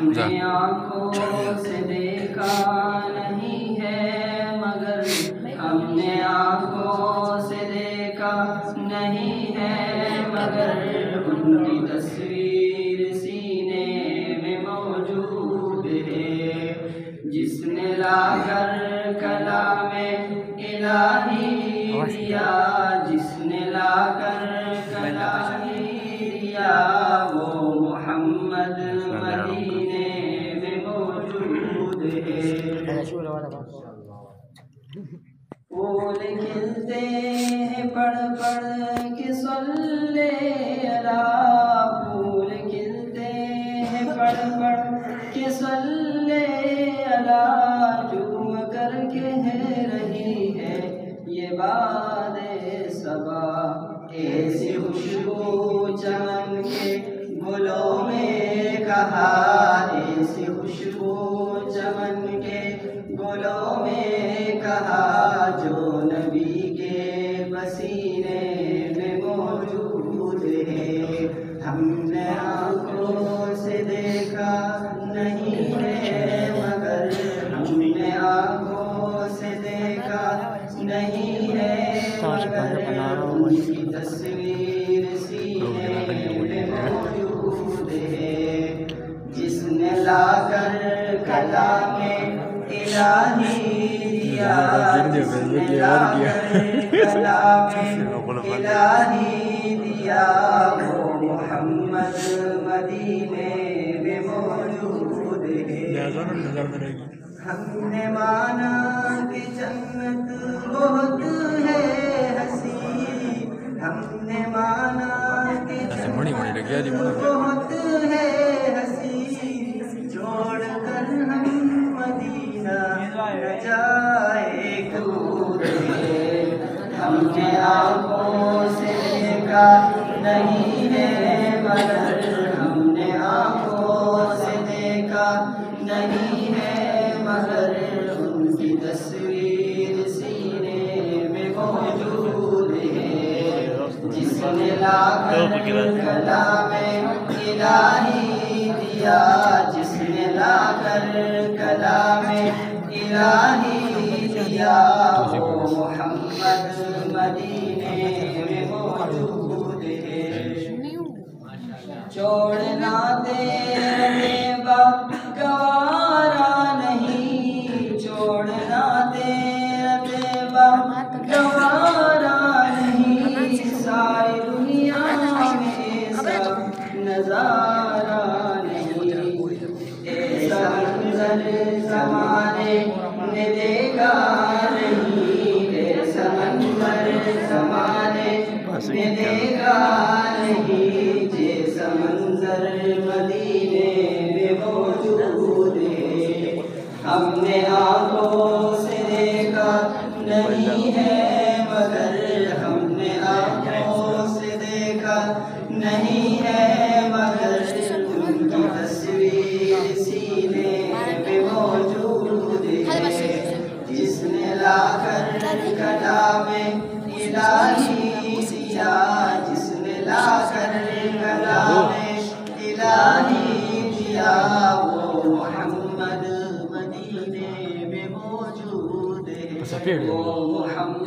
نے آنکھوں سے دیکھا نہیں ہے مگر ہم نے آنکھوں سے دیکھا نہیں ہے مگر ان کی تصویر سینے میں موجود ہے جس نے لا کر کلام الہی دیا جس نے لا کر کلام دیا وہ محمد مدینے میں موجود ہے پھول کھلتے ہیں پڑھ پڑھ کے صلی اللہ پھول کھلتے ہیں پڑھ پڑھ کے صلی اللہ جھوم کر کہہ رہی ہے یہ باد صبا ایسی خوشبو چمن کے گلوں میں کہا ایسی خوشبو چمن کے گلوں میں کہا جو نبی کے پسینے میں موجود ہے ہم نے آنکھوں سے دیکھا نہیں ہے مگر ہم نے آنکھوں سے دیکھا نہیں ہے مگر ان کی تصویر سینے میں موجود ہے جس نے لا کر کلام الہی دیا جس نے لا کر کلام الہی دیا وہ محمد مدینے میں موجود ہے ہم نے مانا کہ جنت بہت ہے حسین ہم نے مانا کہ جنت بہت ہے حسین چھوڑ کر ہم مدینہ نہ جائے دور ہے ہم نے آنکھوں سے دیکھا نہیں ہے مگر ہم نے آنکھوں سے دیکھا نہیں ہے مگر ان کی تصویر سینے میں موجود ہے جس نے لا کر کلام الہی دیا جس نے لا کر کلام الہی دیا وہ محمد مدینے میں موجود ہے چھوڑنا تیرے گوارا نہیں چھوڑنا تیرے گوارا نہیں ساری دنیا میں سب نظارہ نہیں ایسا منظر زمانے نے دیکھا نہیں ایسا منظر زمانے نے دیکھا نہیں جیسا منظر مدینے میں موجود ہے ہم نے آنکھوں سے دیکھا نہیں ہے مگر ہم نے آنکھوں سے دیکھا نہیں ہے مگر ان کی تصویر سینے میں موجود ہے جس نے لا کر کلام الہی دیا جس نے لا کر کلام الہی دیا وہ محمد مدینے میں موجود ہے وہ محمد